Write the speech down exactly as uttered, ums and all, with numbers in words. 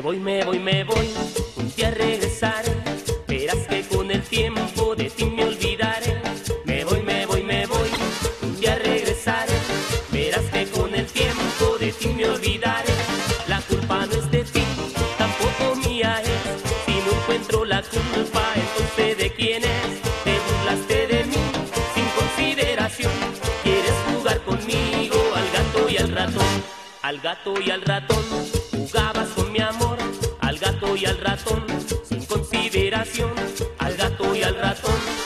Me voy, me voy, me voy, un día regresaré. Verás que con el tiempo de ti me olvidaré. Me voy, me voy, me voy, un día regresaré. Verás que con el tiempo de ti me olvidaré. La culpa no es de ti, tampoco mía es. Si no encuentro la culpa, entonces ¿de quién es? Te burlaste de mí sin consideración. Quieres jugar conmigo al gato y al ratón. Al gato y al ratón jugabas con mi amor. Al gato y al ratón sin consideración. Al gato y al ratón